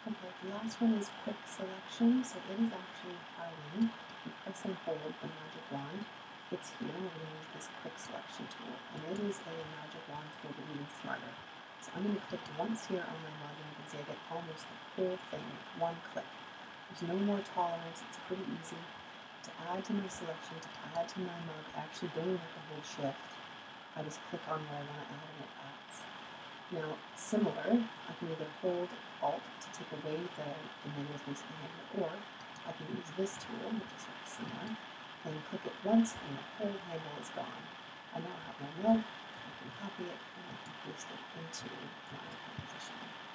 Okay, the last one is quick selection. So it is actually hiding. You press and hold the magic wand. It's here. We're going to use this quick selection tool. And it is a magic wand tool, but even smarter. So I'm going to click once here on my mug, and you can see I get almost the whole thing with one click. There's no more tolerance. It's pretty easy to add to my selection, to add to my mug. I actually don't even have to hold shift. I just click on where I want to add, and it adds. Now, similar, I can either hold Alt to take away the negative space in the handle, or I can use this tool, which is very similar, and click it once, and the whole handle is gone. I now have my mug, I can copy it, and I can paste it into my composition.